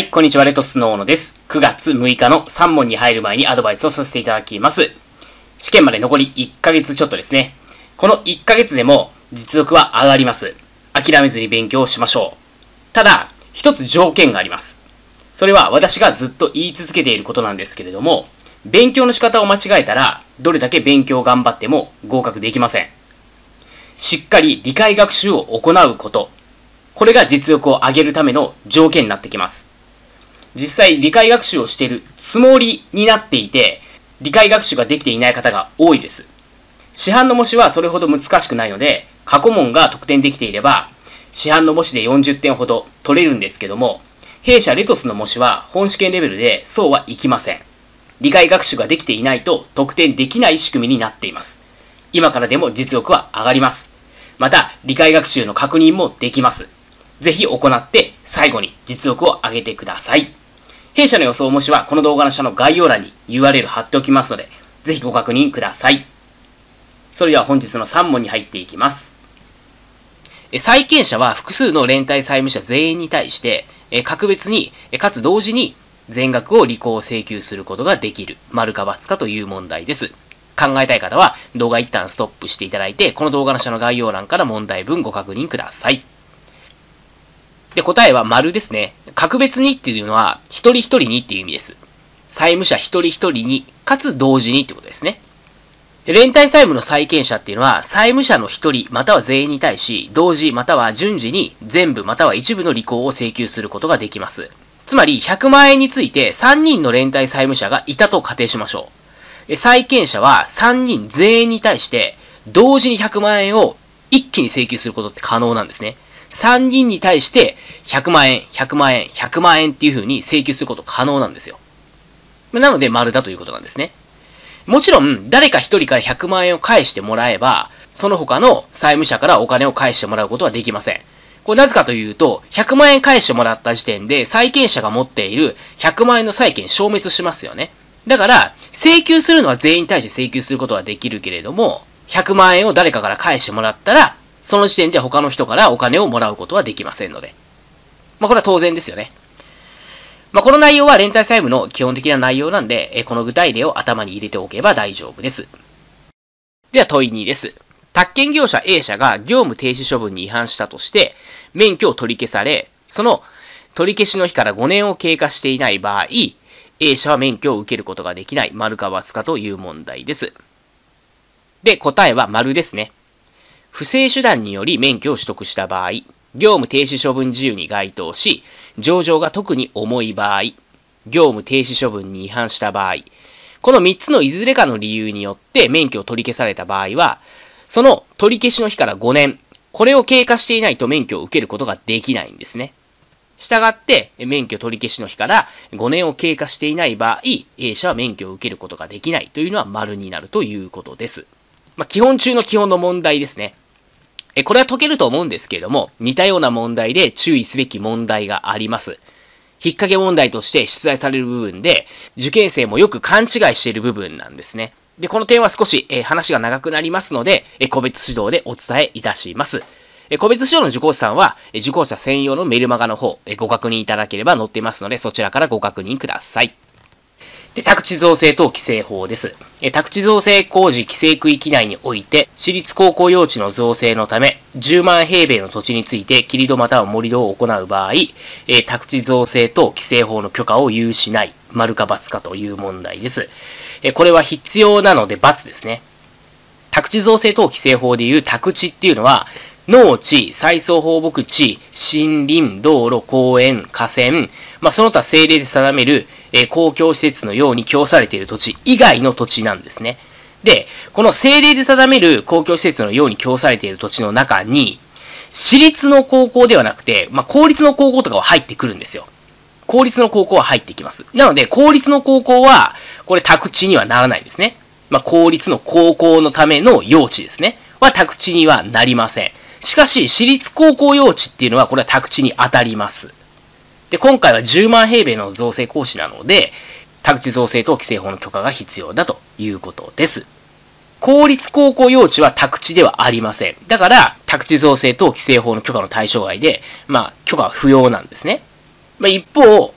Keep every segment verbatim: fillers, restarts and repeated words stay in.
はい、こんにちは、レトスの大野です。くがつむいかのさん問に入る前にアドバイスをさせていただきます。試験まで残りいっかげつちょっとですね。このいっかげつでも実力は上がります。諦めずに勉強をしましょう。ただ、一つ条件があります。それは私がずっと言い続けていることなんですけれども、勉強の仕方を間違えたら、どれだけ勉強を頑張っても合格できません。しっかり理解学習を行うこと。これが実力を上げるための条件になってきます。実際理解学習をしているつもりになっていて、理解学習ができていない方が多いです。市販の模試はそれほど難しくないので、過去問が得点できていれば、市販の模試でよんじゅってんほど取れるんですけども、弊社レトスの模試は本試験レベルでそうはいきません。理解学習ができていないと得点できない仕組みになっています。今からでも実力は上がります。また、理解学習の確認もできます。ぜひ行って最後に実力を上げてください。弊社の予想模試はこの動画の下の概要欄に ユーアールエル 貼っておきますので、ぜひご確認ください。それでは本日のさん問に入っていきます。債権者は複数の連帯債務者全員に対して、格別にかつ同時に全額を履行を請求することができる、丸か×かという問題です。考えたい方は動画一旦ストップしていただいて、この動画の下の概要欄から問題文ご確認ください。で、答えは丸ですね。格別にっていうのは、一人一人にっていう意味です。債務者一人一人に、かつ同時にってことですね。で、連帯債務の債権者っていうのは、債務者の一人または全員に対し、同時または順次に全部または一部の履行を請求することができます。つまり、ひゃくまんえんについてさんにんの連帯債務者がいたと仮定しましょう。債権者はさんにん全員に対して、同時にひゃくまんえんを一気に請求することって可能なんですね。さんにんに対してひゃくまんえん、ひゃくまんえん、ひゃくまんえんっていう風に請求すること可能なんですよ。なので丸だということなんですね。もちろん、誰か一人からひゃくまんえんを返してもらえば、その他の債務者からお金を返してもらうことはできません。これなぜかというと、ひゃくまんえん返してもらった時点で、債権者が持っているひゃくまんえんの債権消滅しますよね。だから、請求するのは全員に対して請求することはできるけれども、ひゃくまんえんを誰かから返してもらったら、その時点で他の人からお金をもらうことはできませんので。まあこれは当然ですよね。まあこの内容は連帯債務の基本的な内容なんで、この具体例を頭に入れておけば大丈夫です。では問いにです。宅建業者 A 社が業務停止処分に違反したとして、免許を取り消され、その取り消しの日からごねんを経過していない場合、A 社は免許を受けることができない、丸か×かという問題です。で、答えは丸ですね。不正手段により免許を取得した場合、業務停止処分事由に該当し、情状が特に重い場合、業務停止処分に違反した場合、このみっつのいずれかの理由によって免許を取り消された場合は、その取り消しの日からごねん、これを経過していないと免許を受けることができないんですね。したがって、免許取り消しの日からごねんを経過していない場合、A 社は免許を受けることができないというのは丸になるということです。まあ、基本中の基本の問題ですね。これは解けると思うんですけれども、似たような問題で注意すべき問題があります。引っ掛け問題として出題される部分で、受験生もよく勘違いしている部分なんですね。で、この点は少し話が長くなりますので、個別指導でお伝えいたします。個別指導の受講者さんは、受講者専用のメルマガの方、ご確認いただければ載っていますので、そちらからご確認ください。で、宅地造成等規制法です。宅地造成工事規制区域内において、私立高校用地の造成のため、じゅうまんへいべいの土地について、切り土または盛り土を行う場合、宅地造成等規制法の許可を有しない、丸か×かという問題です。これは必要なので×ですね。宅地造成等規制法でいう宅地っていうのは、農地、再送放牧地、森林、道路、公園、河川、まあ、その他政令で定める、えー、公共施設のように供されている土地以外の土地なんですね。で、この政令で定める公共施設のように供されている土地の中に、私立の高校ではなくて、まあ、公立の高校とかは入ってくるんですよ。公立の高校は入ってきます。なので、公立の高校は、これ宅地にはならないんですね。まあ、公立の高校のための用地ですね。は宅地にはなりません。しかし、私立高校用地っていうのは、これは宅地に当たります。で、今回はじゅうまんへいべいの造成工事なので、宅地造成等規制法の許可が必要だということです。公立高校用地は宅地ではありません。だから、宅地造成等規制法の許可の対象外で、まあ、許可は不要なんですね。まあ、一方、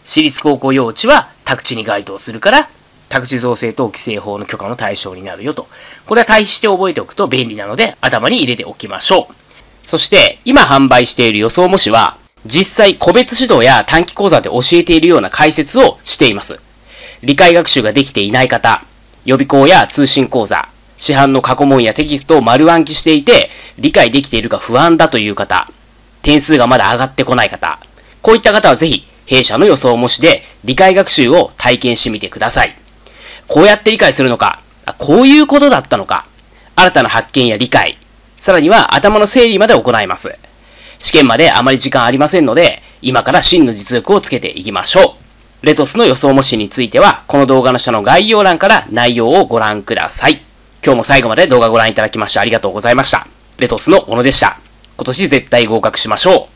私立高校用地は宅地に該当するから、宅地造成等規制法の許可の対象になるよと。これは対して覚えておくと便利なので頭に入れておきましょう。そして、今販売している予想模試は、実際個別指導や短期講座で教えているような解説をしています。理解学習ができていない方、予備校や通信講座、市販の過去問やテキストを丸暗記していて、理解できているか不安だという方、点数がまだ上がってこない方、こういった方はぜひ、弊社の予想模試で理解学習を体験してみてください。こうやって理解するのか、こういうことだったのか、新たな発見や理解、さらには頭の整理まで行います。試験まであまり時間ありませんので、今から真の実力をつけていきましょう。レトスの予想模試については、この動画の下の概要欄から内容をご覧ください。今日も最後まで動画ご覧いただきましてありがとうございました。レトスの小野でした。今年絶対合格しましょう。